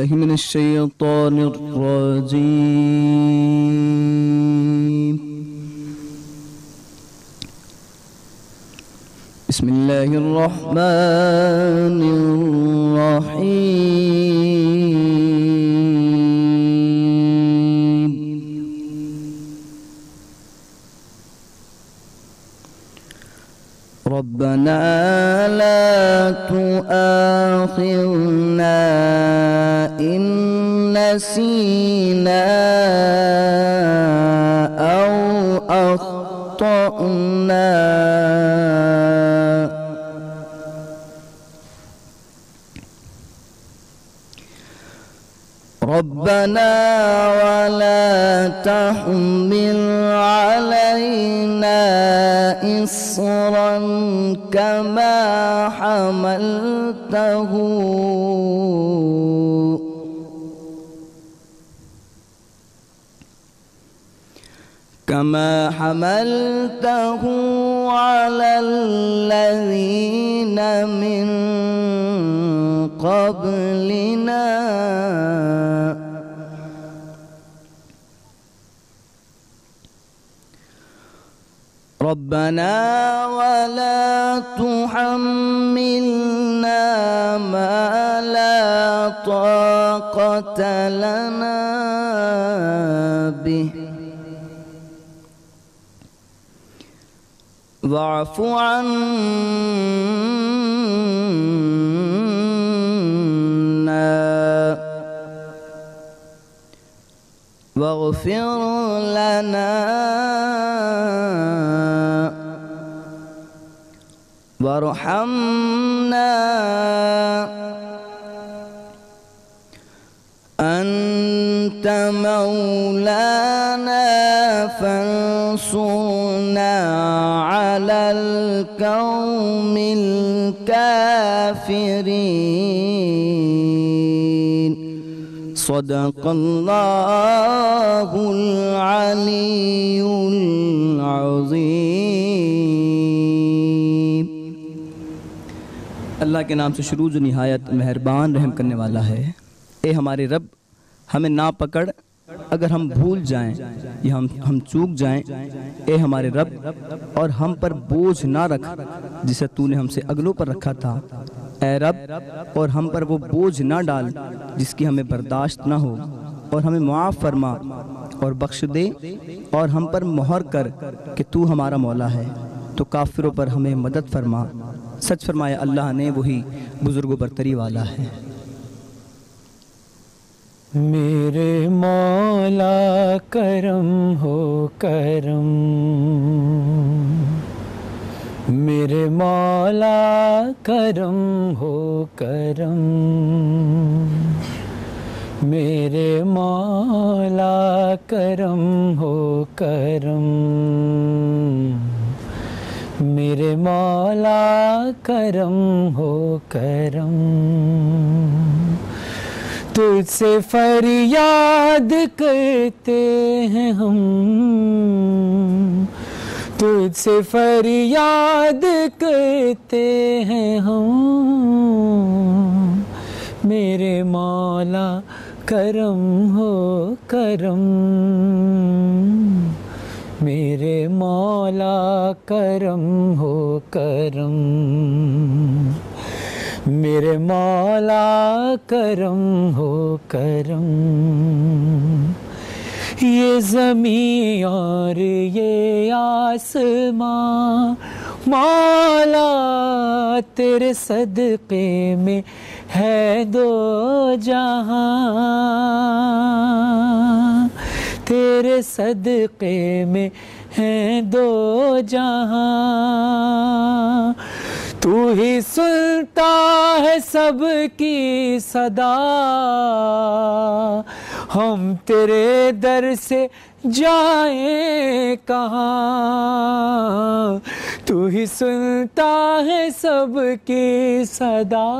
بالله من الشيطان الرجيم. بسم الله الرحمن الرحيم. ربنا لا تؤاخذنا إن نسينا أو أخطأنا ربنا ولا تحمل علينا إصرا كما حملته على الذين من قبلنا ربنا ولا تحملنا ما لا طاقة لنا به واعف عنا واغفر لنا وارحمنا أنت مولانا فانصرنا على القوم الكافرين. صدق الله العلي العظيم. اللہ کے نام سے شروع جو نہایت مہربان رحم کرنے والا ہے. اے ہمارے رب، ہمیں نہ پکڑ اگر ہم بھول جائیں یا ہم چوک جائیں. اے ہمارے رب، اور ہم پر بوجھ نہ رکھ جسے تو نے ہم سے اگلوں پر رکھا تھا. اے رب، اور ہم پر وہ بوجھ نہ ڈال جس کی ہمیں برداشت نہ ہو، اور ہمیں معاف فرما اور بخش دے، اور ہم پر مہر کر کہ تو ہمارا مولا ہے. تو کافروں پر ہمیں مدد فرما. سچ فرمایا اللہ نے، وہی بزرگ و برتری والا ہے. میرے مولا کرم ہو کرم، میرے مولا کرم ہو کرم، میرے مولا کرم ہو کرم، میرے مولا کرم ہو کرم. تجھ سے فریاد کرتے ہیں ہم، تجھ سے فریاد کرتے ہیں ہم، میرے مولا کرم ہو کرم، میرے مولا کرم ہو کرم، میرے مولا کرم ہو کرم. یہ زمین اور یہ آسمان مولا تیرے صدقے میں ہے دو جہاں، تیرے صدقے میں ہے دو جہاں. تو ہی سنتا ہے سب کی صدا، ہم تیرے در سے جائیں کہاں. تو ہی سنتا ہے سب کی صدا،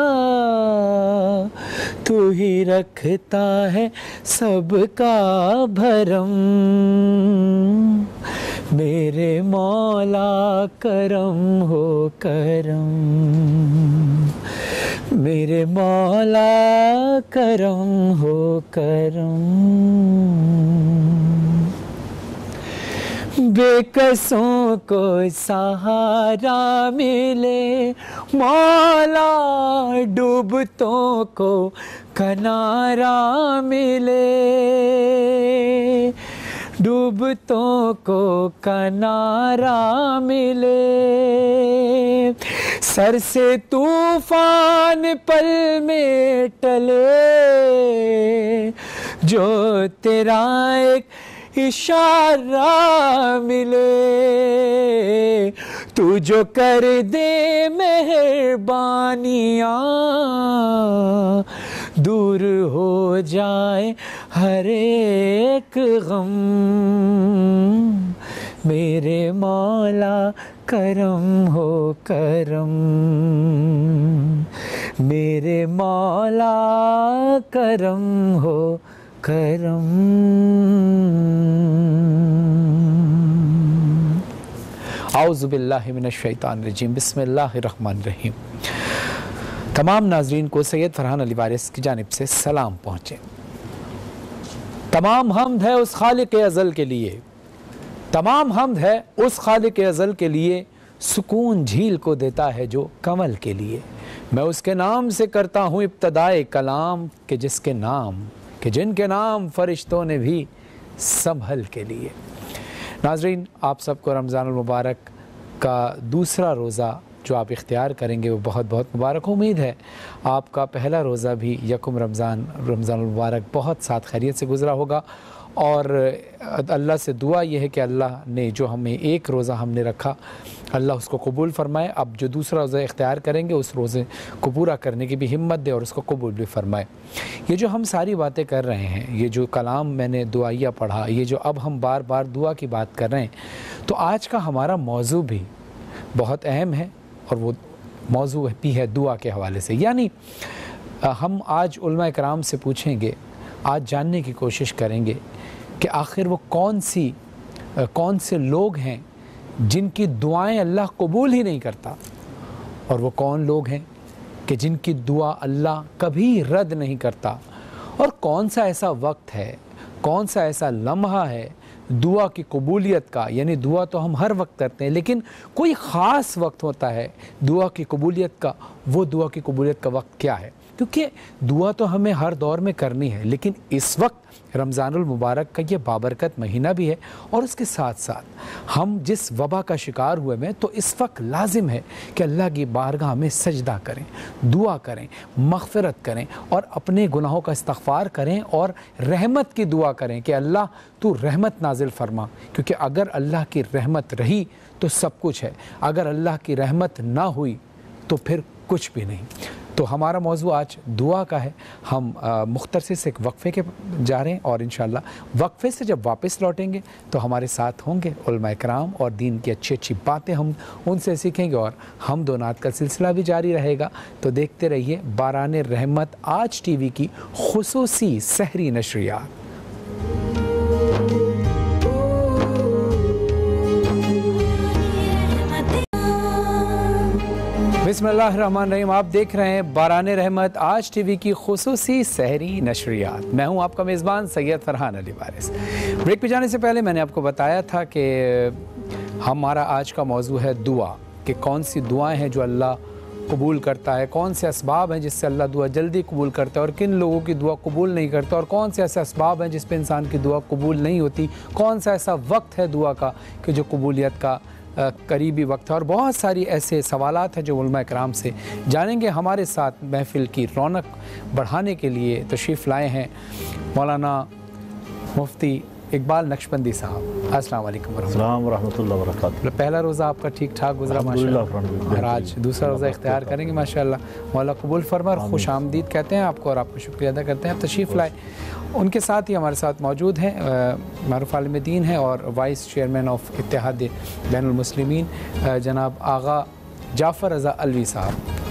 تو ہی رکھتا ہے سب کا بھرم. میرے مولا کرم ہو کرم، میرے مولا کرم ہو کرم، بے کسوں کو سہارا ملے مولا، ڈوبتوں کو کنارہ ملے، ڈوبتوں کو کنارہ ملے، سر سے طوفان پل میں ٹلے، جو تیرا ایک اشارہ ملے، تو جو کر دے مہربانیاں، دور ہو جائے ہر ایک غم، میرے مولا کرم ہو کرم، میرے مولا کرم ہو کرم۔ اعوذ باللہ من الشیطان الرجیم، بسم اللہ الرحمن الرحیم۔ تمام ناظرین کو سید فرحان علی وارث کی جانب سے سلام پہنچے۔ تمام حمد ہے اس خالق ازل کے لیے، تمام حمد ہے اس خالق ازل کے لیے، سکون جھیل کو دیتا ہے جو کمل کے لیے۔ میں اس کے نام سے کرتا ہوں ابتدائے کلام، کہ جس کے نام، کہ جن کے نام فرشتوں نے بھی سنبھل کے لیے۔ ناظرین، آپ سب کو رمضان المبارک کا دوسرا روزہ جو آپ اختیار کریں گے وہ بہت بہت مبارک۔ امید ہے آپ کا پہلا روزہ بھی یکم رمضان المبارک بہت ساتھ خیریت سے گزرا ہوگا، اور اللہ سے دعا یہ ہے کہ اللہ نے جو ہمیں ایک روزہ ہم نے رکھا، اللہ اس کو قبول فرمائے۔ اب جو دوسرا روزہ اختیار کریں گے اس روزے کو پورا کرنے کی بھی ہمت دے اور اس کو قبول بھی فرمائے۔ یہ جو ہم ساری باتیں کر رہے ہیں، یہ جو کلام میں نے دعائیہ پڑھا، یہ جو اب ہم بار بار دعا کی بات کر رہے ہیں، تو آج کا ہمارا موضوع بھی بہت اہم ہے، اور وہ موضوع بھی ہے دعا کے حوالے سے۔ یعنی ہم آج علماء کرام سے پوچھیں گے، آج جاننے کی کوشش کریں گے کہ آخر وہ کون سے لوگ ہیں جن کی دعائیں اللہ قبول ہی نہیں کرتا، اور وہ کون لوگ ہیں کہ جن کی دعا اللہ کبھی رد نہیں کرتا، اور کون سا ایسا وقت ہے، کون سا ایسا لمحہ ہے دعا کی قبولیت کا۔ یعنی دعا تو ہم ہر وقت کرتے ہیں، لیکن کوئی خاص وقت ہوتا ہے دعا کی قبولیت کا۔ وہ دعا کی قبولیت کا وقت کیا ہے؟ کیونکہ دعا تو ہمیں ہر دور میں کرنی ہے، لیکن اس وقت رمضان المبارک کا یہ بابرکت مہینہ بھی ہے، اور اس کے ساتھ ساتھ ہم جس وبا کا شکار ہوئے میں، تو اس وقت لازم ہے کہ اللہ کی بارگاہ میں سجدہ کریں، دعا کریں، مغفرت کریں، اور اپنے گناہوں کا استغفار کریں، اور رحمت کی دعا کریں کہ اللہ تو رحمت نازل فرما، کیونکہ اگر اللہ کی رحمت رہی تو سب کچھ ہے، اگر اللہ کی رحمت نہ ہوئی تو پھر کچھ بھی نہیں۔ تو ہمارا موضوع آج دعا کا ہے۔ ہم مختصر سے ایک وقفے کے جا رہے ہیں، اور انشاءاللہ وقفے سے جب واپس لوٹیں گے تو ہمارے ساتھ ہوں گے علماء کرام، اور دین کی اچھی اچھی باتیں ہم ان سے سیکھیں گے، اور ہم دو نعت کا سلسلہ بھی جاری رہے گا۔ تو دیکھتے رہیے باران رحمت آج ٹی وی کی خصوصی سحری نشریات۔ بسم اللہ الرحمن الرحیم، آپ دیکھ رہے ہیں باران رحمت آج ٹی وی کی خصوصی سحری نشریات۔ میں ہوں آپ کا میزبان سید فرحان علی وارث۔ بریک پہ جانے سے پہلے میں نے آپ کو بتایا تھا کہ ہمارا آج کا موضوع ہے دعا، کہ کون سی دعائیں ہیں جو اللہ قبول کرتا ہے، کون سے اسباب ہیں جس سے اللہ دعا جلدی قبول کرتا ہے، اور کن لوگوں کی دعا قبول نہیں کرتا، اور کون سے ایسے اسباب ہیں جس پہ انسان کی دعا قبول نہیں ہوتی، کون سا ایسا وقت ہے دعا کا کہ جو قبولیت کا قریبی وقت ہے، اور بہت ساری ایسے سوالات ہیں جو علماء کرام سے جانیں گے۔ ہمارے ساتھ محفل کی رونق بڑھانے کے لیے تشریف لائے ہیں مولانا مفتی اقبال نقشبندی صاحب۔ السلام علیکم السلام ورحمۃ اللہ وبرکاتہ۔ پہلا روزہ آپ کا ٹھیک ٹھاک گزرا ماشاءاللہ، اور آج دوسرا روزہ اختیار کریں گے ماشاءاللہ، مولا قبول فرما، اور خوش آمدید کہتے ہیں آپ کو، اور آپ کو شکریہ ادا کرتے ہیں آپ تشریف لائے۔ ان کے ساتھ ہی ہمارے ساتھ موجود ہیں معروف عالم دین ہیں اور وائس چیئرمین آف اتحاد بین المسلمین جناب آغا جعفر رضا علوی صاحب۔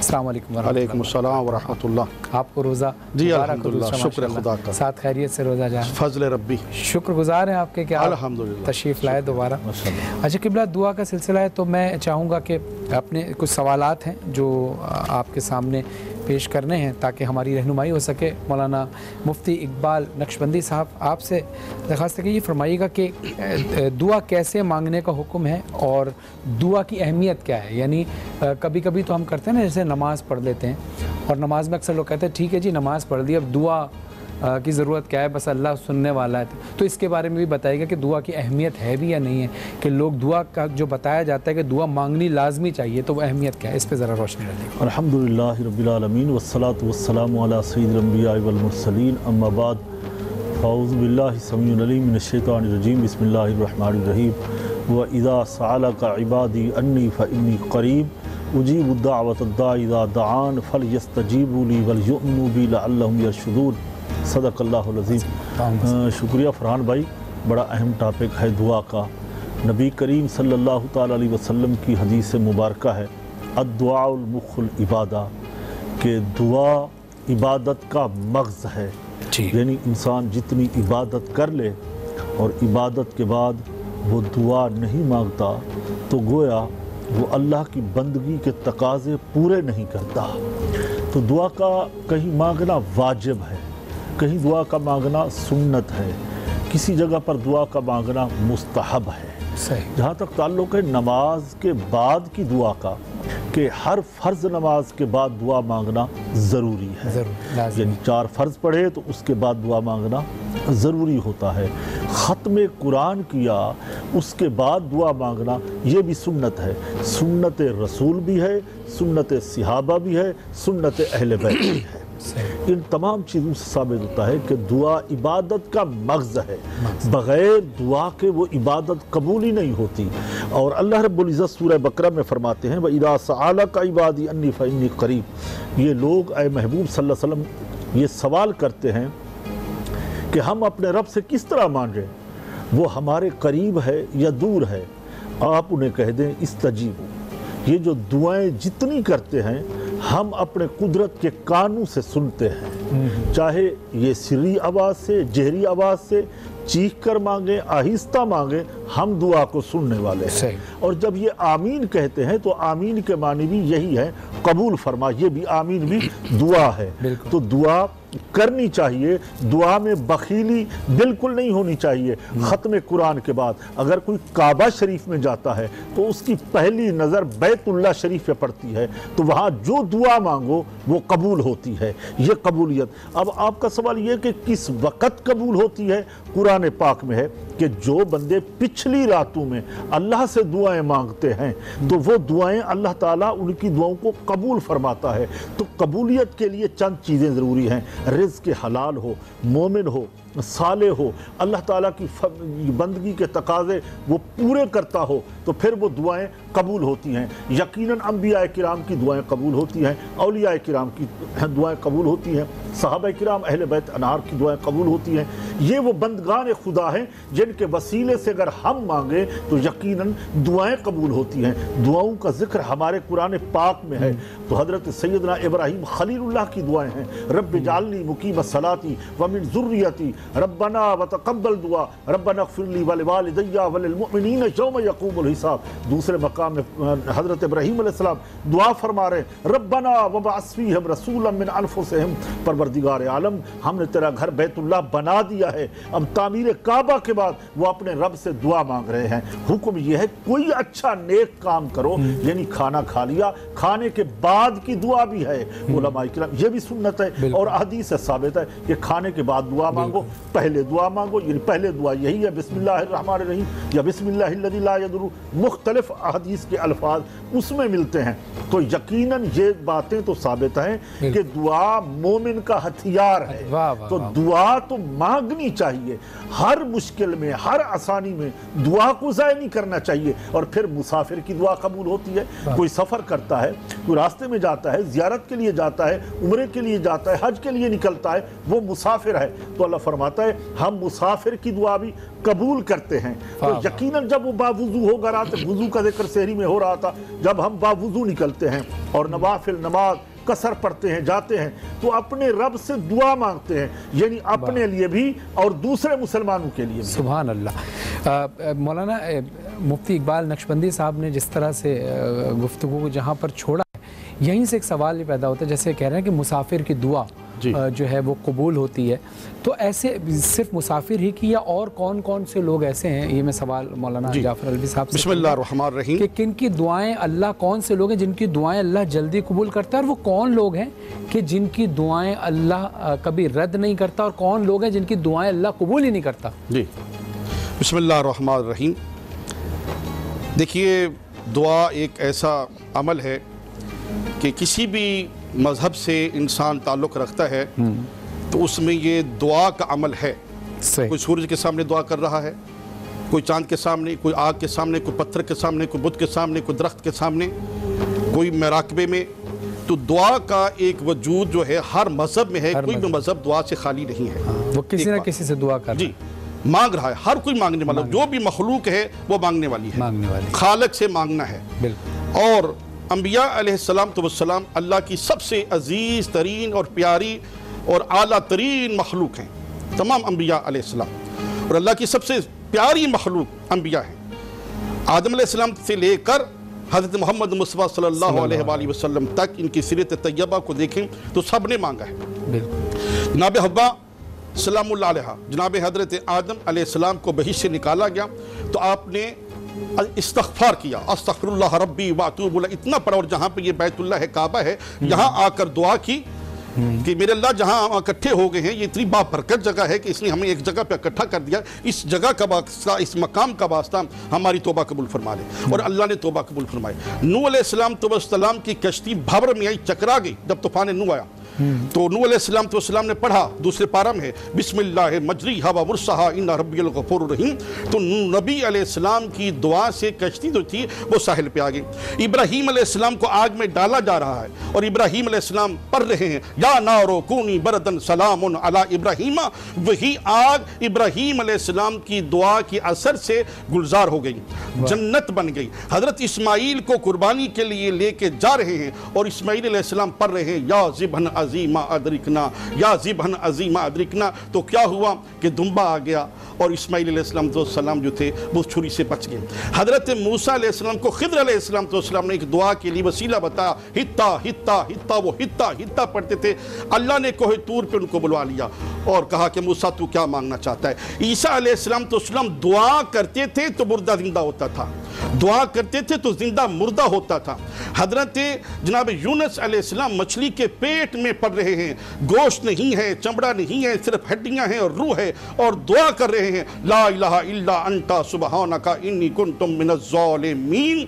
السلام علیکم علیکم السلام ورحمۃ اللہ۔ آپ کو روزہ جی مبارک ہو الحمدللہ، دوسرا شکر ماشاءاللہ۔ خدا کا، ساتھ خیریت سے روزہ جائیں، فضل ربی، شکر گزار ہیں آپ کے کہ آپ الحمدللہ تشریف لائے دوبارہ۔ ماشاءاللہ۔ اچھا قبلہ، دعا کا سلسلہ ہے تو میں چاہوں گا کہ اپنے کچھ سوالات ہیں جو آپ کے سامنے پیش کرنے ہیں تاکہ ہماری رہنمائی ہو سکے۔ مولانا مفتی اقبال نقشبندی صاحب، آپ سے درخواست ہے کہ یہ فرمائیے گا کہ دعا کیسے مانگنے کا حکم ہے اور دعا کی اہمیت کیا ہے؟ یعنی کبھی کبھی تو ہم کرتے ہیں نا، جیسے نماز پڑھ لیتے ہیں اور نماز میں اکثر لوگ کہتے ہیں ٹھیک ہے جی نماز پڑھ دی، اب دعا کی ضرورت کیا ہے، بس اللہ سننے والا ہے۔ تو اس کے بارے میں بھی بتائیے گا کہ دعا کی اہمیت ہے بھی یا نہیں ہے، کہ لوگ دعا کا جو بتایا جاتا ہے کہ دعا مانگنی لازمی چاہیے، تو وہ اہمیت کیا ہے، اس پہ ذرا روشنی ڈالیے گا۔ الحمدللہ رب العالمین والصلاة والسلام علی سید الانبیاء والمرسلین، اما بعد، فاعوذ باللہ السمیع العلیم من الشیطان الرجیم، بسم اللہ الرحمن الرحیم۔ وَإِذَا سَأَلَكَ عِبَادِي أَنِّي فَإِنِّي قَرِيبٌ أُجِيبُ دَعْوَةَ الدَّاعِ إِذَا دَعَانِ فَلْيَسْتَجِيبُوا لِي وَلْيُؤْمِنُوا بِي لَعَلَّهُمْ يَرْشُدُونَ۔ صدق اللہ العظیم۔ شکریہ فرحان بھائی، بڑا اہم ٹاپک ہے دعا کا۔ نبی کریم صلی اللہ تعالیٰ علیہ وسلم کی حدیث مبارکہ ہے الدعاء المخ العبادہ، کہ دعا عبادت کا مغز ہے۔ یعنی انسان جتنی عبادت کر لے اور عبادت کے بعد وہ دعا نہیں مانگتا تو گویا وہ اللہ کی بندگی کے تقاضے پورے نہیں کرتا۔ تو دعا کا کہیں مانگنا واجب ہے، کہیں دعا کا مانگنا سنت ہے، کسی جگہ پر دعا کا مانگنا مستحب ہے۔ جہاں تک تعلق ہے نماز کے بعد کی دعا کا، کہ ہر فرض نماز کے بعد دعا مانگنا ضروری ہے، یعنی 4 فرض پڑھے تو اس کے بعد دعا مانگنا ضروری ہوتا ہے۔ ختم قرآن کیا اس کے بعد دعا مانگنا یہ بھی سنت ہے، سنت رسول بھی ہے، سنت صحابہ بھی ہے، سنت اہل بیت بھی ہے۔ ان تمام چیزوں سے ثابت ہوتا ہے کہ دعا عبادت کا مغز ہے، بغیر دعا کے وہ عبادت قبول ہی نہیں ہوتی۔ اور اللہ رب العزت سورہ بقرہ میں فرماتے ہیں وَإِذَا سَأَلَكَ عِبَادِي أَنِّي فَإِنِّي قَرِيبٌ۔ یہ لوگ اے محبوب صلی اللہ علیہ وسلم یہ سوال کرتے ہیں کہ ہم اپنے رب سے کس طرح مانگیں، وہ ہمارے قریب ہے یا دور ہے؟ آپ انہیں کہہ دیں استجیبوا، یہ جو دعائیں جتنی کرتے ہیں ہم اپنے قدرت کے کانوں سے سنتے ہیں، چاہے یہ سری آواز سے، جہری آواز سے، چیخ کر مانگیں، آہستہ مانگیں، ہم دعا کو سننے والے ہیں۔ اور جب یہ آمین کہتے ہیں تو آمین کے معنی بھی یہی ہے قبول فرما، یہ بھی آمین بھی دعا ہے۔ تو دعا کرنی چاہیے، دعا میں بخیلی بالکل نہیں ہونی چاہیے۔ ختم قرآن کے بعد اگر کوئی کعبہ شریف میں جاتا ہے تو اس کی پہلی نظر بیت اللہ شریف پہ پڑتی ہے، تو وہاں جو دعا مانگو وہ قبول ہوتی ہے، یہ قبولیت۔ اب آپ کا سوال یہ کہ کس وقت قبول ہوتی ہے؟ قرآن پاک میں ہے کہ جو بندے پچھلی راتوں میں اللہ سے دعائیں مانگتے ہیں تو وہ دعائیں اللہ تعالیٰ ان کی دعاؤں کو قبول فرماتا ہے۔ تو قبولیت کے لیے چند چیزیں ضروری ہیں، رزق حلال ہو، مومن ہو، صالح ہو، اللہ تعالیٰ کی بندگی کے تقاضے وہ پورے کرتا ہو، تو پھر وہ دعائیں قبول ہوتی ہیں۔ یقیناً انبیاء کرام کی دعائیں قبول ہوتی ہیں، اولیاء کرام کی دعائیں قبول ہوتی ہیں، صحابہ کرام اہل بیت انہار کی دعائیں قبول ہوتی ہیں۔ یہ وہ بندگان خدا ہیں جن کے وسیلے سے اگر ہم مانگیں تو یقیناً دعائیں قبول ہوتی ہیں۔ دعاؤں کا ذکر ہمارے قرآن پاک میں ہے، تو حضرت سیدنا ابراہیم خلیل اللہ کی دعائیں ہیں، رب اجعلنی مقیم الصلاۃ ومن ذریتی ربنا وتقبل دعا ربنا اغفر لی ولوالدی وللمؤمنین یوم یقوم الحساب۔ دوسرے مقام میں حضرت ابراہیم علیہ السلام دعا فرما رہے ہیں ربنا وبعث فیہم رسولا من انفسہم، پروردگار عالم ہم نے تیرا گھر بیت اللہ بنا دیا ہے، اب تعمیر کعبہ کے بعد وہ اپنے رب سے دعا مانگ رہے ہیں۔ حکم یہ ہے کوئی اچھا نیک کام کرو، یعنی کھانا کھا لیا، کھانے کے بعد کی دعا بھی ہے، علماء کرام یہ بھی سنت ہے، اور حدیث سے ثابت ہے کہ کھانے کے بعد دعا مانگو، پہلے دعا مانگو، یعنی پہلے دعا یہی ہے بسم اللہ الرحمن الرحیم یا بسم اللہ الذی لا یضر، مختلف احادیث کے الفاظ اس میں ملتے ہیں۔ تو یقیناً یہ باتیں تو ثابت ہیں کہ دعا مومن کا ہتھیار ہے، تو دعا تو مانگنی چاہیے، ہر مشکل میں، ہر آسانی میں دعا کو ضائع نہیں کرنا چاہیے۔ اور پھر مسافر کی دعا قبول ہوتی ہے، کوئی سفر کرتا ہے، کوئی راستے میں جاتا ہے، زیارت کے لیے جاتا ہے، عمرے کے لیے جاتا ہے، حج کے لیے نکلتا ہے، وہ مسافر ہے، تو اللہ فرماتا फरमाता है हम मुसाफिर की दुआ भी कबूल करते हैं। तो यकीनन जब वो बावुज़ू होगा, रात वुज़ू का जिक्र सहरी में हो रहा था, जब हम बावुज़ू निकलते हैं और नवाफिल नमाज कसर पढ़ते हैं, जाते हैं, तो अपने रब से दुआ मांगते हैं, यानी अपने लिए भी और दूसरे मुसलमानों के लिए भी। सुभान अल्लाह। मौलाना मुफ्ती इकबाल नक्शबंदी साहब ने जिस तरह से गुफ्तगू को जहाँ पर छोड़ा है, यहीं से एक सवाल ये पैदा होता है, जैसे कह रहे हैं कि मुसाफिर की दुआ जो है वो कबूल होती है, तो ऐसे सिर्फ मुसाफिर ही की या और कौन कौन से लोग ऐसे हैं, ये मैं सवाल मौलाना जाफर अलवी साहब से बिस्मिल्लाहिर्रहमानिर्रहीम कि किन की दुआएं अल्लाह, कौन से लोग हैं जिनकी दुआएं अल्लाह जल्दी कबूल करता है, और वो कौन लोग हैं कि जिनकी दुआएं अल्लाह कभी रद्द नहीं करता, और कौन लोग हैं जिनकी दुआएं अल्लाह कबूल ही नहीं करता? जी, बिस्मिल्लाहिर्रहमानिर्रहीम। देखिए, दुआ एक ऐसा अमल है कि किसी भी मज़हब से इंसान ताल्लुक़ रखता है तो उसमें ये दुआ का अमल है। कोई सूरज के सामने दुआ कर रहा है, कोई चांद के सामने, कोई आग के सामने, कोई पत्थर के सामने, कोई बुत के सामने, कोई दरख्त के सामने, कोई मराकबे में। तो दुआ का एक वजूद जो है हर मज़हब में है, कोई भी मज़हब दुआ से खाली नहीं है। वो किसी न किसी से दुआ कर जी मांग रहा है, हर कोई मांगने वाला, जो भी मखलूक है वो मांगने वाली है, खालिक से मांगना है। और अंबिया अलैहिस्सलाम अल्लाह की सबसे अजीज़ तरीन और प्यारी और आला तरीन मखलूक हैं तमाम अंबिया अलैहिस्सलाम, और अल्लाह की सबसे प्यारी मखलूक अंबिया हैं। आदम अलैहिस्सलाम से लेकर हज़रत मोहम्मद मुस्तफ़ा सल्लल्लाहु अलैहि वसल्लम तक इनकी सीरत तैयबा को देखें तो सब ने मांगा है। जनाब हव्वा सलामुल्लाह अलैहा, जनाब हज़रत आदम अलैहिस्सलाम को बहिश्त से निकाला गया तो आपने इस्तग़फ़ार किया, अस्तग़फ़िरुल्लाह रब्बी व अतूबु इलैह, इतना पढ़ा। और जहाँ पे ये बैतुल्लाह है, काबा है, यहाँ आकर दुआ की कि मेरे अल्लाह जहाँ इकट्ठे हो गए हैं, ये इतनी बाबरकत जगह है कि इसने हमें एक जगह पे इकट्ठा कर दिया, इस जगह का वास्ता, इस मकाम का वास्ता हमारी तौबा कबूल फरमा ले। और अल्लाह ने तौबा कबूल फरमाई। नूह अलैहिस्सलाम की कश्ती भंवर में आई, चकरा गई जब तूफान नूह आया, तो नूह अलैहिस्सलाम ने पढ़ा, दूसरे पारा में है, बिस्मिल्लाह मजरीहा व मुरसाहा इन्ना रब्बियल गफूरुर रहीम। तो नबी अलैहिस्सलाम की दुआ से कश्ती जो थी वो साहिल पे आ गई। इब्राहीम अलैहिस्सलाम को आग में डाला जा रहा है और इब्राहीम अलैहिस्सलाम पढ़ रहे हैं, या नारो कूनी बरदन सलामुन अला इब्राहीमा। वही आग इब्राहीम अलैहिस्सलाम की दुआ की असर से गुलजार हो गई, जन्नत बन गई। हजरत इस्माइल को कुर्बानी के लिए लेके जा रहे हैं और इस्माइल अलैहिस्सलाम पढ़ रहे हैं, या ज़िबहन अज़ीमा अदरिकना, या ज़िबहन अज़ीमा अदरिकना। तो क्या हुआ कि दुम्बा आ गया और इस्माइल अलैहिस्सलाम जो थे वो छुरी से बच गए। हजरत मूसा अलैहिस्सलाम को खिद्र अलैहिस्सलाम ने एक दुआ के लिए वसीला बताया, हित्ता हित्ता हित्ता, वो हित्ता हित्ता पढ़ते थे। अल्लाह ने कोहे तूर पे उनको बुलवा लिया और कहा कि मूसा तू क्या मांगना चाहता है। ईसा अलैहिस्सलाम दुआ करते थे तो मुर्दा जिंदा होता था, दुआ करते थे तो जिंदा मुर्दा होता था। हजरत जनाब यूनुस अलैहिस्सलाम मछली के पेट में पड़ रहे हैं, गोश्त नहीं है, चमड़ा नहीं है, सिर्फ हड्डियां हैं और रूह है, और दुआ कर रहे हैं, ला इलाहा इल्ला अंता सुबहानका इन्नी कुन्तु मिनज़ ज़ालिमीन।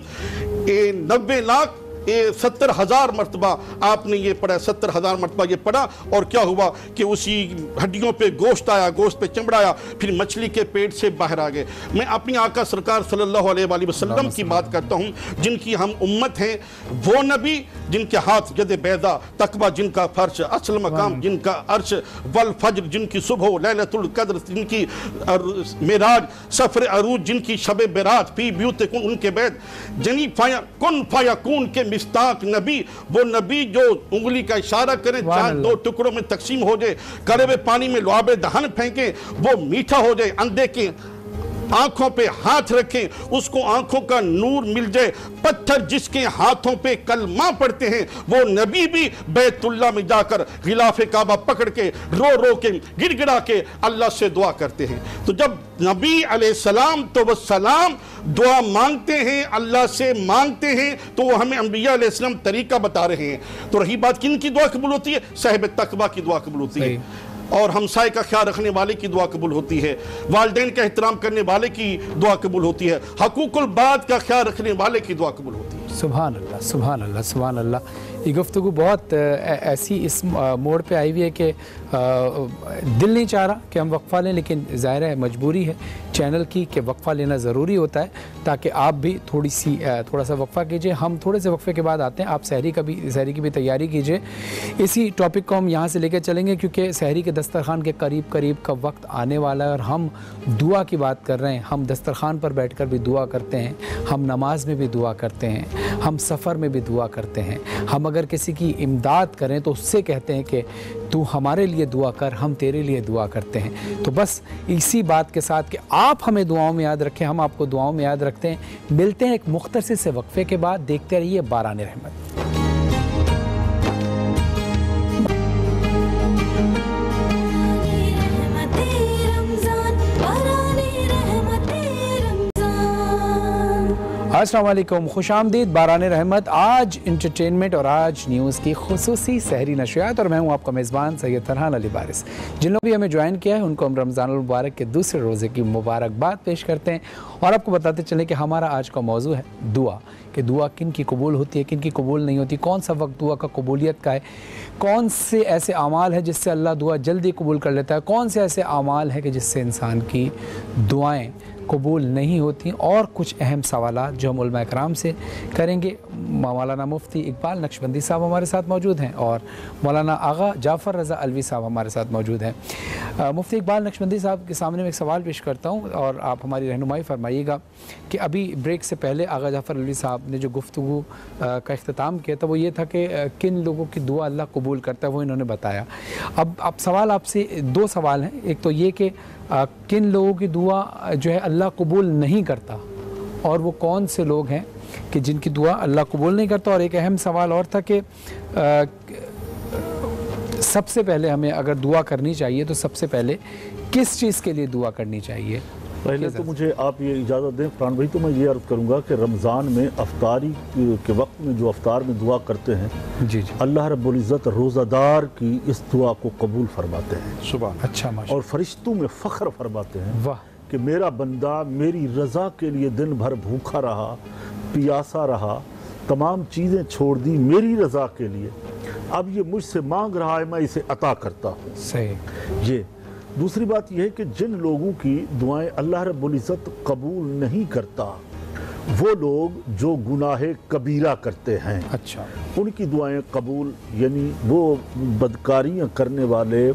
70,000 मरतबा आपने ये पढ़ा, 70,000 मरतबा ये पढ़ा। और क्या हुआ कि उसी हड्डियों पे गोश्त आया, गोश्त पे चमड़ा आया, फिर मछली के पेट से बाहर आ गए। मैं अपनी आका सरकार सल्लल्लाहु अलैहि वसल्लम की बात करता हूँ, जिनकी हम उम्मत हैं, वो नबी जिनके हाथ यद बैदा, तकवा जिनका फर्श, असल मकाम जिनका अर्श, वल फज्र जिनकी सुबह, लैलतुल कद्र जिनकी मेराज, सफर अरूज जिनकी शब बेरात, फी ब्यूतिकुम उनके बैद, जनी कुन फयकून के मिस्ताक नबी, वो नबी जो उंगली का इशारा करे चांद 2 टुकड़ों में तकसीम हो जाए, कड़वे पानी में लुआबे दहन फेंके वो मीठा हो जाए, अंधे के आंखों पे हाथ रखें उसको आंखों का नूर मिल जाए, पत्थर जिसके हाथों पे कलमा पढ़ते हैं वो नबी भी बैतुल्लाह में जाकर गिलाफे काबा पकड़ के रो रो के गिड़गिड़ा के अल्लाह से दुआ करते हैं। तो जब नबी अलैहिस्सलाम तो वो सलाम दुआ मांगते हैं, अल्लाह से मांगते हैं, तो वो हमें अंबिया अलैहिस्सलाम तरीका बता रहे हैं। तो रही बात किन की दुआ कबूल होती है? साहिब तकवा की दुआ कबूल होती है, और हमसाए का ख्याल रखने वाले की दुआ कबूल होती है, वालिदैन का एहतराम करने वाले की दुआ कबूल होती है, हकूकुल बाद का ख्याल रखने वाले की दुआ कबूल होती है। सुभान अल्लाह, सुभान अल्लाह, सुभान अल्लाह। ये गुफ्तगू बहुत ऐसी इस मोड़ पे आई हुई है कि दिल नहीं चाह रहा कि हम वक्फ़ा लें, लेकिन ज़ाहिर है मजबूरी है चैनल की कि वक्फ़ा लेना ज़रूरी होता है ताकि आप भी थोड़ा सा वक्फ़ा कीजिए। हम थोड़े से वक्फ़े के बाद आते हैं, आप सहरी की भी तैयारी कीजिए। इसी टॉपिक को हम यहाँ से लेकर चलेंगे क्योंकि सहरी के दस्तरखान के करीब करीब का वक्त आने वाला है और हम दुआ की बात कर रहे हैं। हम दस्तरखान पर बैठकर भी दुआ करते हैं, हम नमाज में भी दुआ करते हैं, हम सफ़र में भी दुआ करते हैं। हम अगर किसी की इमदाद करें तो उससे कहते हैं कि तू हमारे लिए दुआ कर, हम तेरे लिए दुआ करते हैं। तो बस इसी बात के साथ कि आप हमें दुआओं में याद रखें, हम आपको दुआओं में याद रखते हैं। मिलते हैं एक मुख्तसर से वक्फे के बाद, देखते रहिए बारान रहमत। अस्सलाम वालेकुम, खुशामदीद बारान रहमत। आज इंटरटेनमेंट और आज न्यूज़ की खुसूसी सहरी नशरियात और मैं हूँ आपका मेज़बान सैयद फरहान अली बारिस। जिन लोगों भी हमें ज्वाइन किया है उनको हम रमज़ान मुबारक के दूसरे रोज़े की मुबारकबाद पेश करते हैं और आपको बताते चलें कि हमारा आज का मौजू है दुआ, कि दुआ किन की कबूल होती है, किन की कबूल नहीं होती, कौन सा वक्त दुआ का कबूलियत का है, कौन से ऐसे आमाल है जिससे अल्लाह दुआ जल्दी कबूल कर लेता है, कौन से ऐसे आमाल है कि जिससे इंसान की दुआएँ कबूल नहीं होती, और कुछ अहम सवालात जो हम उलमा इकराम से करेंगे। मौलाना मुफ्ती इकबाल नक्शबंदी साहब हमारे साथ मौजूद हैं और मौलाना आगा जाफ़र रज़ा अलवी साहब हमारे साथ मौजूद हैं। मुफ्ती इकबाल नक्शबंदी साहब के सामने मैं एक सवाल पेश करता हूं और आप हमारी रहनुमाई फरमाइएगा कि अभी ब्रेक से पहले आगा जाफ़र अलवी साहब ने जो गुफ्तगू का इख्तिताम किया था वो ये था कि किन लोगों की दुआ अल्लाह कबूल करता है, वो इन्होंने बताया। अब सवाल आपसे दो सवाल हैं, एक तो ये कि किन लोगों की दुआ जो है अल्लाह कबूल नहीं करता और वो कौन से लोग हैं कि जिनकी दुआ अल्लाह कबूल नहीं करता, और एक अहम सवाल और था कि सबसे पहले हमें अगर दुआ करनी चाहिए तो सबसे पहले किस चीज़ के लिए दुआ करनी चाहिए। पहले तो मुझे आप ये इजाज़त दें फरहान भाई, तो मैं ये अर्ज़ करूँगा कि रमज़ान में अफ्तारी के वक्त में जो अफ्तार में दुआ करते हैं जी अल्लाह रब्बुल इज़्ज़त रोज़ादार की इस दुआ को कबूल फरमाते हैं। सुभान, अच्छा माशाअल्लाह। और फरिश्तों में फ़ख्र फरमाते हैं वाह कि मेरा बंदा मेरी रज़ा के लिए दिन भर भूखा रहा, पियासा रहा, तमाम चीज़ें छोड़ दी मेरी रज़ा के लिए, अब ये मुझसे मांग रहा है, मैं इसे अता करता हूँ। सही। ये दूसरी बात यह है कि जिन लोगों की दुआएं अल्लाह रब्बुल इज़्ज़त कबूल नहीं करता, वो लोग जो गुनाह कबीरा करते हैं, अच्छा, उनकी दुआएं कबूल, यानी वो बदकारियां करने वाले,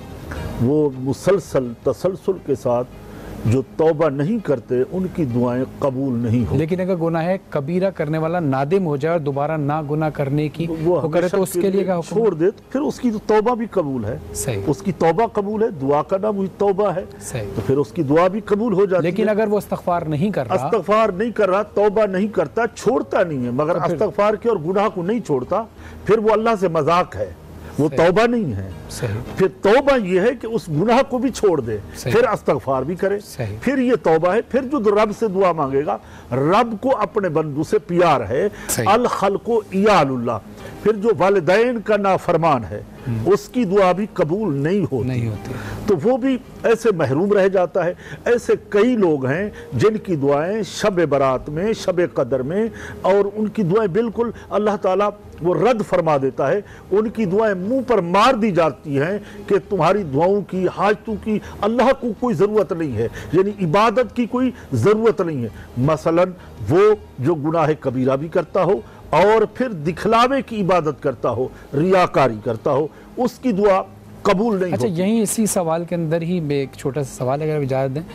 वो मुसलसल तसलसल के साथ जो तौबा नहीं करते, उनकी दुआएं कबूल नहीं हो। लेकिन अगर गुनाह कबीरा करने वाला नादिम हो जाए और दोबारा ना गुनाह करने की वो करे तो उसके लिए क्या हुक्म? छोड़ दे तो फिर उसकी तो तौबा भी कबूल है। सही, उसकी तौबा कबूल है, दुआ का नाम वही तौबा है। सही, तो फिर उसकी दुआ भी कबूल हो जाती है। लेकिन अगर वो इस्तग़फ़ार नहीं कर रहा, इस्तग़फ़ार नहीं कर रहा, तौबा नहीं करता, छोड़ता नहीं है, मगर इस्तग़फ़ार के और गुनाह को नहीं छोड़ता, फिर वो अल्लाह से मजाक है, वो तौबा नहीं है। सही। फिर तौबा ये है कि उस गुनाह को भी छोड़ दे, फिर इस्तग़फ़ार भी करे, फिर ये तौबा है। फिर जो रब से दुआ मांगेगा, रब को अपने बंदू से प्यार है, अल खल्क़ु इयालुल्लाह, फिर जो वालिदैन का नाफरमान है उसकी दुआ भी कबूल नहीं होती, तो वो भी ऐसे महरूम रह जाता है। ऐसे कई लोग हैं जिनकी दुआएं शब बरात में, शब कदर में, और उनकी दुआएं बिल्कुल अल्लाह ताला वो रद्द फरमा देता है। उनकी दुआएं मुंह पर मार दी जाती हैं कि तुम्हारी दुआओं की, हाजतों की अल्लाह को कोई ज़रूरत नहीं है, यानी इबादत की कोई ज़रूरत नहीं है। मसलन वो जो गुनाह कबीरा भी करता हो और फिर दिखलावे की इबादत करता हो, रियाकारी करता हो, उसकी दुआ कबूल नहीं। अच्छा, यहीं इसी सवाल के अंदर ही मैं एक छोटा सा सवाल अगर इजाज़त दें,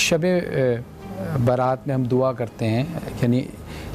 शब बारात में हम दुआ करते हैं, यानी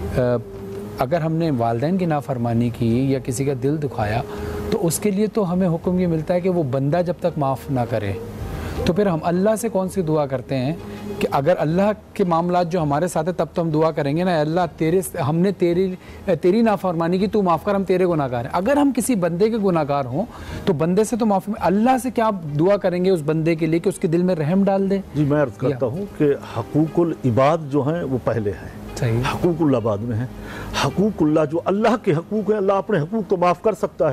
अगर हमने वालिदैन की नाफरमानी की या किसी का दिल दुखाया तो उसके लिए तो हमें हुक्म ये मिलता है कि वो बंदा जब तक माफ़ ना करे, तो फिर हम अल्लाह से कौन सी दुआ करते हैं कि अगर अल्लाह के मामलात जो हमारे साथ है तब तो हम दुआ करेंगे ना, अल्लाह हमने तेरी नाफरमानी की, तू माफ़ कर, हम तेरे गुनाहगार हैं। अगर हम किसी बंदे के गुनाहगार हों तो बंदे से तो माफ़ी, अल्लाह से क्या दुआ करेंगे उस बंदे के लिए कि उसके दिल में रहम डाल दे? जी मैं अर्ज़ करता हूँ कि हकूकुल इबाद जो हैं वो पहले हैं, हकूकुल्लाह बाद में है। हकूकुल्लाह जो अल्लाह के हकूक हैं, अल्लाह अपने हकूक तो माफ़ कर सकता है,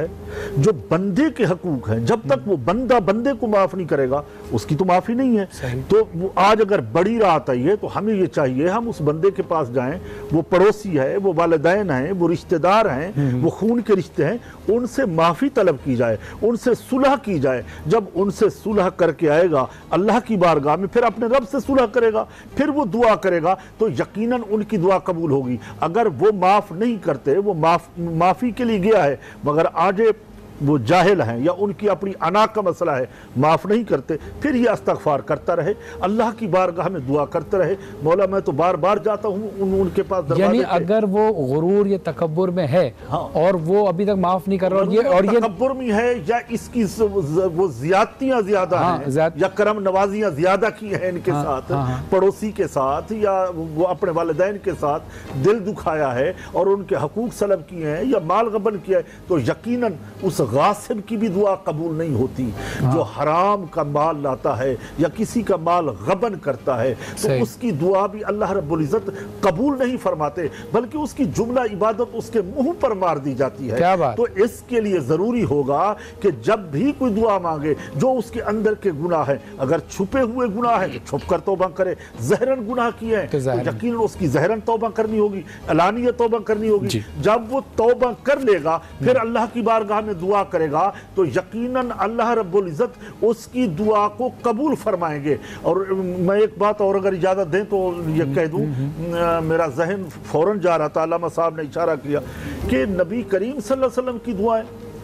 جو بندے کے حقوق ہیں جب تک وہ بندہ بندے کو معاف نہیں کرے گا اس کی تو معافی نہیں ہے. تو آج اگر بڑی رات آئی ہے تو ہمیں یہ چاہیے ہم اس بندے کے پاس جائیں, وہ پڑوسی ہے, وہ والدین ہیں, وہ رشتہ دار ہیں, وہ خون کے رشتے ہیں, ان سے معافی طلب کی جائے, ان سے صلح کی جائے. جب ان سے صلح کر کے آئے گا اللہ کی بارگاہ میں, پھر اپنے رب سے صلح کرے گا, پھر وہ دعا کرے گا تو یقیناً ان کی دعا قبول ہوگی. اگر وہ معاف نہیں کرتے, وہ معافی کے لیے گیا ہے مگر آج وہ جاہل ہیں یا ان کی اپنی انا کا مسئلہ ہے, معاف نہیں کرتے, پھر یہ استغفار کرتا رہے, اللہ کی بارگاہ میں دعا کرتا رہے, مولا میں تو بار بار جاتا ہوں ان کے پاس دروازے. یعنی اگر وہ غرور یا تکبر میں ہے اور وہ ابھی تک معاف نہیں کر رہا, اور یہ تکبر میں ہے یا اس کی وہ زیادتیاں زیادہ ہیں یا کرم نوازیاں زیادہ کی ہیں ان کے ساتھ, پڑوسی کے ساتھ, یا وہ اپنے والدین کے ساتھ دل دکھایا ہے اور ان کے حقوق سلب کیے ہیں یا مال غبن کیا ہے, تو یقیناً اس غاصب کی بھی دعا قبول نہیں ہوتی. جو حرام کا مال لاتا ہے یا کسی کا مال غبن کرتا ہے تو اس کی دعا بھی اللہ رب العزت قبول نہیں فرماتے, بلکہ اس کی جملہ عبادت اس کے منہ پر مار دی جاتی ہے. تو اس کے لیے ضروری ہوگا کہ جب بھی کوئی دعا مانگے جو اس کے اندر کے گناہ ہیں, اگر چھپے ہوئے گناہ ہیں تو چھپ کر توبہ کرے, ظاہراً گناہ کیے ہیں تو یقیناً اس کی ظاہراً توبہ کرنی ہوگی, علانیہ توبہ کرنی ہوگی. جب وہ توبہ کر لے گا پھر اللہ کی بارگاہ میں دعا کرے گا تو یقیناً اللہ رب العزت اس کی دعا کو قبول فرمائیں گے. اور میں ایک بات اور اگر اجازت دیں تو یہ کہہ دوں, میرا ذہن فوراً جا رہا تھا, علامہ صاحب نے اشارہ کیا کہ نبی کریم صلی اللہ علیہ وسلم کی دعائیں,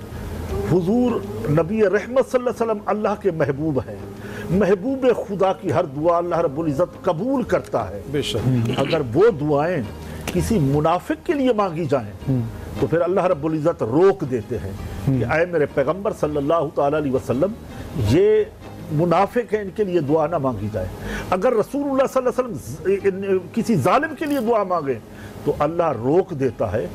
حضور نبی رحمت صلی اللہ علیہ وسلم اللہ کے محبوب ہیں, محبوب خدا کی ہر دعا اللہ رب العزت قبول کرتا ہے. اگر وہ دعائیں کسی منافق کے لیے مانگی جائیں تو پھر اللہ رب العزت روک دیتے ہیں کہ اے میرے پیغمبر صلی اللہ تعالی علیہ وسلم, یہ منافق ہیں, ان کے لیے دعا نہ مانگی جائے. اگر رسول اللہ صلی اللہ علیہ وسلم کسی ظالم کے لیے دعا مانگے تو اللہ روک دیتا ہے.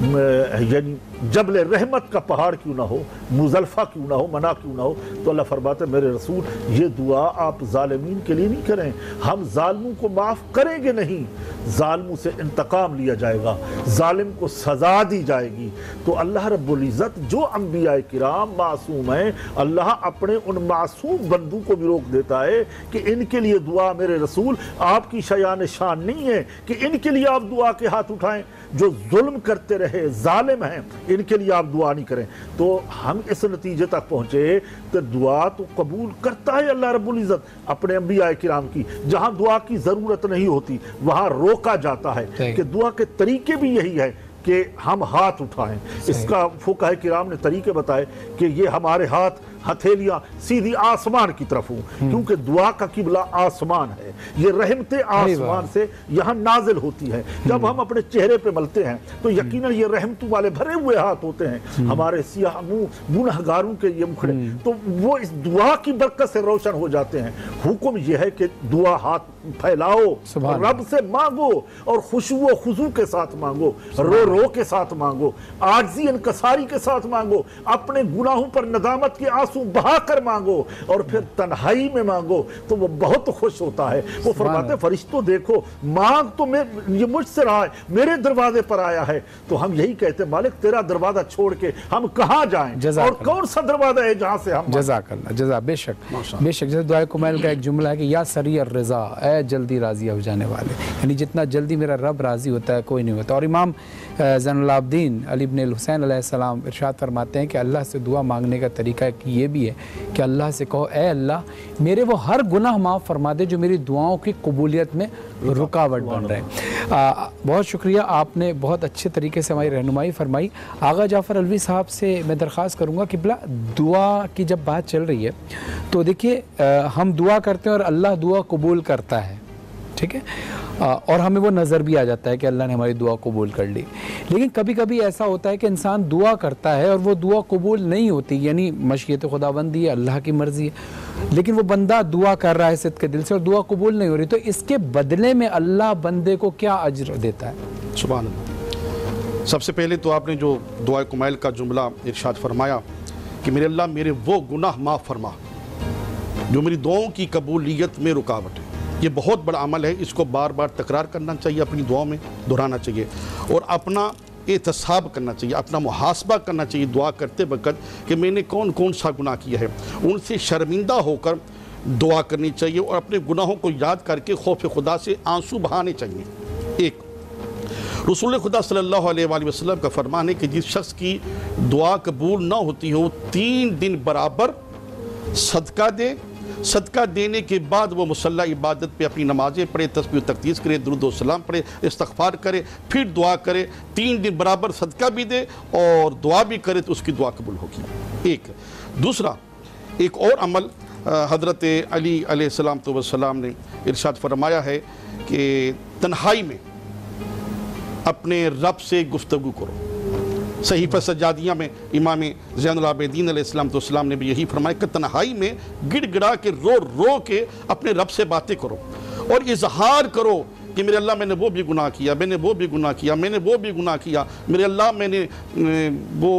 یعنی جبل رحمت کا پہاڑ کیوں نہ ہو, مزدلفہ کیوں نہ ہو, منع کیوں نہ ہو, تو اللہ فرماتے ہیں میرے رسول یہ دعا آپ ظالمین کے لیے نہیں کریں, ہم ظالموں کو معاف کریں گے نہیں, ظالموں سے انتقام لیا جائے گا, ظالم کو سزا دی جائے گی. تو اللہ رب العزت جو انبیاء کرام معصوم ہیں, اللہ اپنے ان معصوم بندوں کو بھی روک دیتا ہے کہ ان کے لیے دعا میرے رسول آپ کی شایان شان نہیں ہے کہ ان کے لیے آپ دعا کے ہاتھ اٹھائیں. جو ظلم کرتے رہے, ظالم ہیں, ان کے لیے آپ دعا نہیں کریں. تو ہم اس نتیجے تک پہنچے کہ دعا تو قبول کرتا ہے اللہ رب العزت اپنے انبیاء کرام کی. جہاں دعا کی ضرورت نہیں ہوتی وہاں روکا جاتا ہے کہ دعا کے طریقے بھی یہی ہے کہ ہم ہاتھ اٹھائیں. اس کا فقہاء کرام نے طریقے بتائے کہ یہ ہمارے ہاتھ ہتھیلیاں سیدھی آسمان کی طرف ہوں, کیونکہ دعا کا قبلہ آسمان ہے, یہ رحمتیں آسمان سے یہاں نازل ہوتی ہیں. جب ہم اپنے چہرے پہ ملتے ہیں تو یقیناً یہ رحمتوں والے بھرے ہوئے ہاتھ ہوتے ہیں, ہمارے سیاہ منہ گنہگاروں کے یہ مکھڑے, تو وہ اس دعا کی برکت سے روشن ہو جاتے ہیں. حکم یہ ہے کہ دعا ہاتھ پھیلاؤ, رب سے مانگو اور خشوع و خضوع کے ساتھ مانگو, رو رو کے ساتھ مانگو, عاجزی انکساری کے ساتھ مانگو, اپنے گناہوں پر ندامت کے آنسو بہا کر مانگو اور پھر تنہائی میں مانگو تو وہ بہت خوش ہوتا ہے. وہ فرماتے ہیں فرشتوں دیکھو مانگ تو یہ مجھ سے رہا ہے, میرے دروازے پر آیا ہے. تو ہم یہی کہتے ہیں مالک تیرا دروازہ چھوڑ کے ہم کہاں جائیں, اور کون سا دروازہ ہے جہاں سے ہم. جزاک اللہ, جزا. بے شک بے شک. جیسے دعائے کمیل کا ایک جملہ ہے کہ یا سریع الرضا, اے جلدی راضی ہو جانے والے, یعنی جتنا جلدی میرا رب راضی ہوتا ہے کوئی نہیں ہوتا. اور امام زین العابدین علی بن الحسین علیہ السلام ارشاد فرماتے ہیں کہ اللہ سے دعا مانگنے کا طریقہ یہ بھی ہے کہ اللہ سے کہو اے اللہ میرے وہ ہر گناہ معاف فرما دے جو میری دعاؤں کی قبولیت میں رکاوٹ بن رہے ہیں. بہت شکریہ, آپ نے بہت اچھے طریقے سے ہماری رہنمائی فرمائی. آغا جعفر علوی صاحب سے میں درخواست کروں گا کہ بلا دعا کی جب بات چل رہی ہے تو دیکھیے ہم دعا کرتے ہیں اور اللہ دعا قبول کرتا ہے, ٹھیک ہے, اور ہمیں وہ نظر بھی آ جاتا ہے کہ اللہ نے ہماری دعا قبول کر لی. لیکن کبھی کبھی ایسا ہوتا ہے کہ انسان دعا کرتا ہے اور وہ دعا قبول نہیں ہوتی, یعنی مشیت خداوندی ہے, اللہ کی مرضی ہے, لیکن وہ بندہ دعا کر رہا ہے صدق کے دل سے اور دعا قبول نہیں ہو رہی, تو اس کے بدلے میں اللہ بندے کو کیا اجر دیتا ہے؟ سبحان اللہ. سب سے پہلے تو آپ نے جو دعائے کمیل کا جملہ ارشاد فرمایا کہ میرے اللہ میرے وہ گناہ معاف فرما جو میری دعاؤں کی قبولیت میں رکاوٹ ہے, یہ بہت بڑا عمل ہے. اس کو بار بار تکرار کرنا چاہیے, اپنی دعاؤں میں دہرانا چاہیے, اور اپنا احتساب کرنا چاہیے، اپنا محاسبہ کرنا چاہیے دعا کرتے وقت کہ میں نے کون کون سا گناہ کیا ہے، ان سے شرمندہ ہو کر دعا کرنی چاہیے اور اپنے گناہوں کو یاد کر کے خوف خدا سے آنسو بہانے چاہیے۔ ایک رسول خدا صلی اللہ علیہ وآلہ وسلم کا فرمان ہے کہ جس شخص کی دعا قبول نہ ہوتی ہو 3 دن برابر صدقہ دے، صدقہ دینے کے بعد وہ مصلی عبادت پہ اپنی نمازیں پڑھے، تسبیح و تقدیس کرے، درود و سلام پڑھے، استغفار کرے، پھر دعا کرے، 3 دن برابر صدقہ بھی دے اور دعا بھی کرے تو اس کی دعا قبول ہوگی۔ ایک دوسرا ایک اور عمل حضرت علی علیہ السلام نے ارشاد فرمایا ہے کہ تنہائی میں اپنے رب سے گفتگو کرو۔ صحیفہ سجادیہ میں امام زین العابدین علیہ السلام نے بھی یہی فرمایا کہ تنہائی میں گڑ گڑا کے رو کے اپنے رب سے باتیں کرو اور اظہار کرو کہ میرے اللہ میں نے وہ بھی گناہ کیا، میں نے وہ بھی گناہ کیا، میں نے وہ بھی گناہ کیا، میرے اللہ میں نے وہ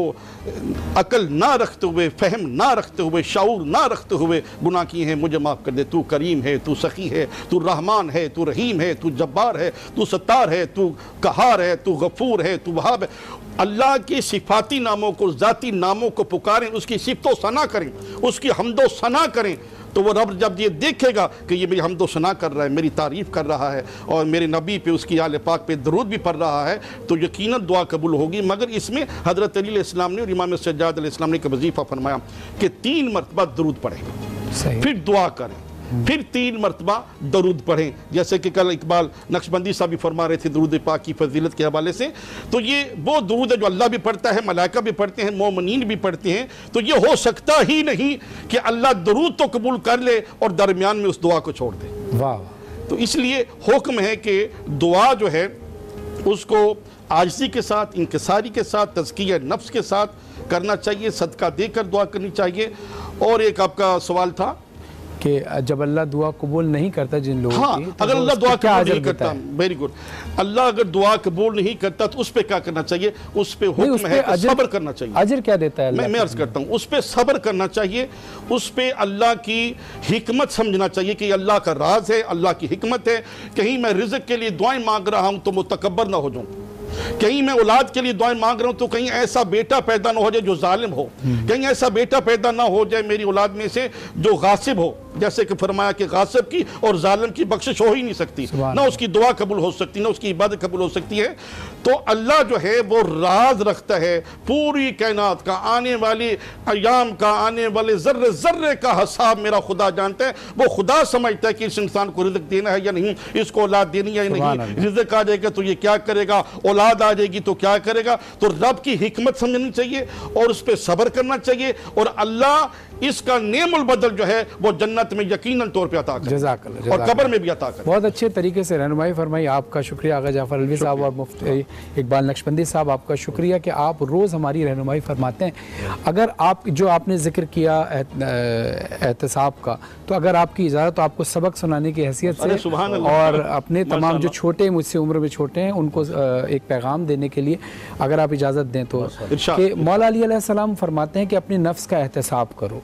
عقل نہ رکھتے ہوئے، فہم نہ رکھتے ہوئے، شعور نہ رکھتے ہوئے گناہ کیے ہیں، مجھے معاف کر دے، تو کریم ہے، تو سخی ہے، تو رحمان ہے، تو رحیم ہے، تو جبار ہے، تو ستار ہے، تو قہار ہے، تو غفور ہے، تو وہاب ہے۔ اللہ کے صفاتی ناموں کو، ذاتی ناموں کو پکاریں، اس کی صفت و ثنا کریں، اس کی حمد و ثنا کریں، تو وہ رب جب یہ دیکھے گا کہ یہ میری حمد و ثنا کر رہا ہے، میری تعریف کر رہا ہے اور میرے نبی پہ، اس کی آل پاک پہ درود بھی پڑھ رہا ہے، تو یقیناً دعا قبول ہوگی۔ مگر اس میں حضرت علی علیہ السلام نے اور امام سجاد علیہ السلام نے ایک وظیفہ فرمایا کہ 3 مرتبہ درود پڑھیں، پھر دعا کریں، پھر 3 مرتبہ درود پڑھیں، جیسے کہ کل اقبال نقشبندی صاحب بھی فرما رہے تھے درود پاک کی فضیلت کے حوالے سے۔ تو یہ وہ درود ہے جو اللہ بھی پڑھتا ہے، ملائکہ بھی پڑھتے ہیں، مومنین بھی پڑھتے ہیں، تو یہ ہو سکتا ہی نہیں کہ اللہ درود تو قبول کر لے اور درمیان میں اس دعا کو چھوڑ دے۔ واہ۔ تو اس لیے حکم ہے کہ دعا جو ہے اس کو عاجزی کے ساتھ، انکساری کے ساتھ، تزکیہ نفس کے ساتھ کرنا چاہیے، صدقہ دے کر دعا کرنی چاہیے۔ اور ایک آپ کا سوال تھا کہ جب اللہ دعا قبول نہیں کرتا جن لوگوں ہاں، کی، اگر اللہ دعا قبول نہیں کرتا، ہے؟ ویری گڈ، اللہ اگر دعا قبول نہیں کرتا تو اس پہ کیا کرنا چاہیے؟ اس پہ حکم ہے کہ صبر کرنا چاہیے۔ اجر کیا دیتا ہے اللہ؟ میں عرض کرتا ہوں، اس پہ صبر کرنا چاہیے، اس پہ اللہ کی حکمت سمجھنا چاہیے کہ اللہ کا راز ہے، اللہ کی حکمت ہے۔ کہیں میں رزق کے لیے دعائیں مانگ رہا ہوں تو متکبر نہ ہو جاؤں، کہیں میں اولاد کے لیے دعائیں مانگ رہا ہوں تو کہیں ایسا بیٹا پیدا نہ ہو جائے جو ظالم ہو، کہیں ایسا بیٹا پیدا نہ ہو جائے میری اولاد میں سے جو غاصب ہو، جیسے کہ فرمایا کہ غاصب کی اور ظالم کی بخشش ہو ہی نہیں سکتی، نہ اس کی دعا قبول ہو سکتی، نہ اس کی عبادت قبول ہو سکتی ہے۔ تو اللہ جو ہے وہ راز رکھتا ہے پوری کائنات کا، آنے والی ایام کا، آنے والے ذرے ذرے کا حساب میرا خدا جانتا ہے۔ وہ خدا سمجھتا ہے کہ اس انسان کو رزق دینا ہے یا نہیں، اس کو اولاد دینی ہے یا نہیں، رزق آ جائے گا تو یہ کیا کرے گا، اولاد آ جائے گی تو کیا کرے گا۔ تو رب کی حکمت سمجھنی چاہیے اور اس پہ صبر کرنا چاہیے، اور اللہ اس کا نعم البدل جو ہے وہ جنت میں یقیناً طور پہ عطا کرے، جزاک اللہ، اور قبر میں بھی عطا کرے۔ بہت اچھے طریقے سے رہنمائی فرمائی، آپ کا شکریہ آغا جعفر علوی صاحب اور مفتی اقبال نقشبندی صاحب، آپ کا شکریہ کہ آپ روز ہماری رہنمائی فرماتے ہیں۔ اگر آپ جو آپ نے ذکر کیا احتساب کا، تو اگر آپ کی اجازت تو آپ کو سبق سنانے کی حیثیت سے اور اپنے تمام جو چھوٹے مجھ سے عمر میں چھوٹے ہیں ان کو ایک پیغام دینے کے لیے اگر آپ اجازت دیں تو، کہ مولا علی علیہ السلام فرماتے ہیں کہ اپنے نفس کا احتساب کرو،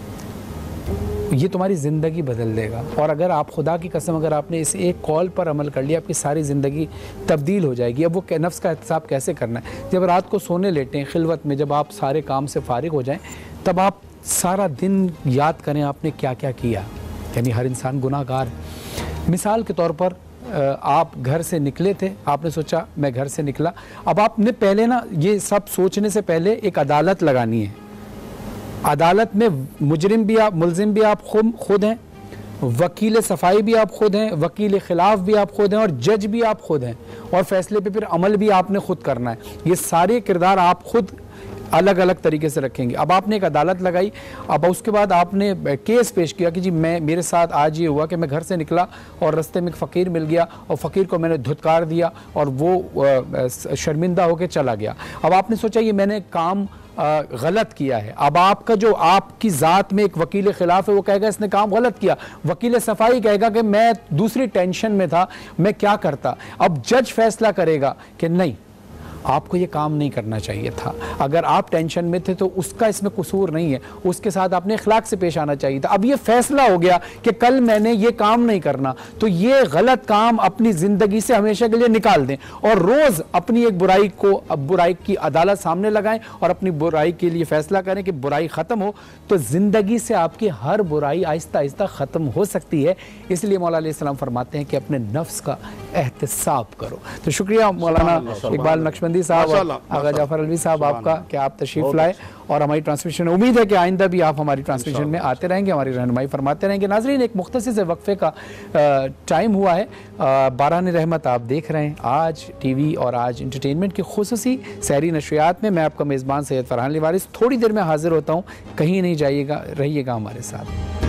یہ تمہاری زندگی بدل دے گا، اور اگر آپ خدا کی قسم اگر آپ نے اس ایک کال پر عمل کر لیا، آپ کی ساری زندگی تبدیل ہو جائے گی۔ اب وہ نفس کا احتساب کیسے کرنا ہے؟ جب رات کو سونے لیٹیں خلوت میں، جب آپ سارے کام سے فارغ ہو جائیں، تب آپ سارا دن یاد کریں آپ نے کیا کیا کیا، یعنی ہر انسان گناہ گار ہے۔ مثال کے طور پر آپ گھر سے نکلے تھے، آپ نے سوچا میں گھر سے نکلا، اب آپ نے پہلے نا یہ سب سوچنے سے پہلے ایک عدالت لگانی ہے۔ عدالت میں مجرم بھی آپ، ملزم بھی آپ خود ہیں، وکیل صفائی بھی آپ خود ہیں، وکیل خلاف بھی آپ خود ہیں، اور جج بھی آپ خود ہیں، اور فیصلے پہ پھر عمل بھی آپ نے خود کرنا ہے۔ یہ سارے کردار آپ خود الگ الگ طریقے سے رکھیں گے۔ اب آپ نے ایک عدالت لگائی، اب اس کے بعد آپ نے کیس پیش کیا کہ جی میرے ساتھ آج یہ ہوا کہ میں گھر سے نکلا اور رستے میں ایک فقیر مل گیا، اور فقیر کو میں نے دھتکار دیا اور وہ شرمندہ ہو کے چلا گیا۔ اب آپ نے سوچا یہ میں نے کام غلط کیا ہے۔ اب آپ کا جو آپ کی ذات میں ایک وکیل خلاف ہے وہ کہے گا اس نے کام غلط کیا، وکیل صفائی کہے گا کہ میں دوسری ٹینشن میں تھا، میں کیا کرتا۔ اب جج فیصلہ کرے گا کہ نہیں، آپ کو یہ کام نہیں کرنا چاہیے تھا. اگر آپ ٹینشن میں تھے تو اس کا اس میں قصور نہیں ہے, اس کے ساتھ آپ نے اخلاق سے پیش آنا چاہیے تھا. اب یہ فیصلہ ہو گیا کہ کل میں نے یہ کام نہیں کرنا, تو یہ غلط کام اپنی زندگی سے ہمیشہ کے لیے نکال دیں, اور روز اپنی ایک برائی کی عدالت سامنے لگائیں اور اپنی برائی کے لیے فیصلہ کریں کہ برائی ختم ہو, تو زندگی سے آپ کی ہر برائی آہستہ آہستہ ختم ہو سکتی ہے. اس لیے مولا علیہ السلام فرماتے ہیں کہ اپنے نفس کا احتساب کرو. تو شکریہ مولانا اقبال نقشبندی صاحب اور آغا جعفر علوی صاحب آپ کا کہ آپ تشریف لائے اور ہماری ٹرانسمیشن, امید ہے کہ آئندہ بھی آپ ہماری ٹرانسمیشن میں آتے رہیں گے, ہماری رہنمائی فرماتے رہیں گے. ناظرین, ایک مختصر سے وقفے کا ٹائم ہوا ہے. باران رحمت آپ دیکھ رہے ہیں آج ٹی وی اور آج انٹرٹینمنٹ کی خصوصی سحری نشریات میں. میں آپ کا میزبان سید فرحان علی وارث تھوڑی دیر میں حاضر ہوتا ہوں, کہیں نہیں جائیے گا, رہیے گا ہمارے ساتھ.